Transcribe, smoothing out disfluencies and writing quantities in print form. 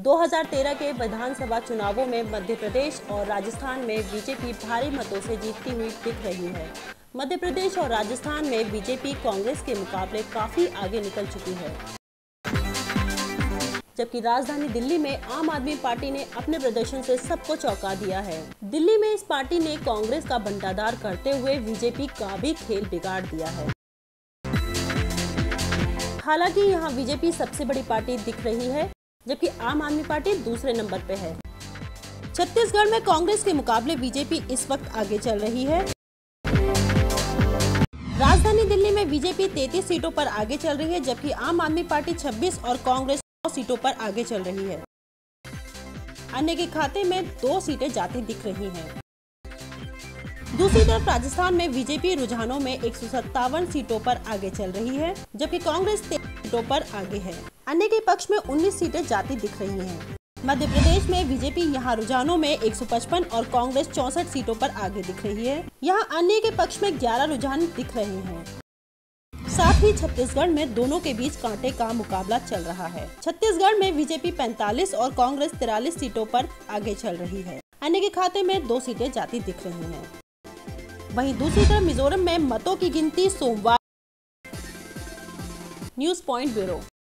2013 के विधानसभा चुनावों में मध्य प्रदेश और राजस्थान में बीजेपी भारी मतों से जीतती हुई दिख रही है। मध्य प्रदेश और राजस्थान में बीजेपी कांग्रेस के मुकाबले काफी आगे निकल चुकी है, जबकि राजधानी दिल्ली में आम आदमी पार्टी ने अपने प्रदर्शन से सबको चौंका दिया है। दिल्ली में इस पार्टी ने कांग्रेस का बंटाधार करते हुए बीजेपी का भी खेल बिगाड़ दिया है। हालांकि यहां बीजेपी सबसे बड़ी पार्टी दिख रही है, जबकि आम आदमी पार्टी दूसरे नंबर पे है। छत्तीसगढ़ में कांग्रेस के मुकाबले बीजेपी इस वक्त आगे चल रही है। राजधानी दिल्ली में बीजेपी 33 सीटों पर आगे चल रही है, जबकि आम आदमी पार्टी 26 और कांग्रेस 9 सीटों पर आगे चल रही है। अन्य के खाते में 2 सीटें जाती दिख रही हैं। दूसरी तरफ राजस्थान में बीजेपी रुझानों में 157 सीटों पर आगे चल रही है, जबकि कांग्रेस 13 सीटों पर आगे है। अन्य के पक्ष में 19 सीटें जाती दिख रही हैं। मध्य प्रदेश में बीजेपी यहां रुझानों में 155 और कांग्रेस 64 सीटों पर आगे दिख रही है। यहां अन्य के पक्ष में 11 रुझान दिख रहे हैं। साथ ही छत्तीसगढ़ में दोनों के बीच कांटे का मुकाबला चल रहा है। छत्तीसगढ़ में बीजेपी 45 और कांग्रेस 43 सीटों पर आगे चल रही है। अन्य के खाते में 2 सीटें जाती दिख रही हैं। वहीं दूसरी तरफ मिजोरम में मतों की गिनती सोमवार। News point bureau.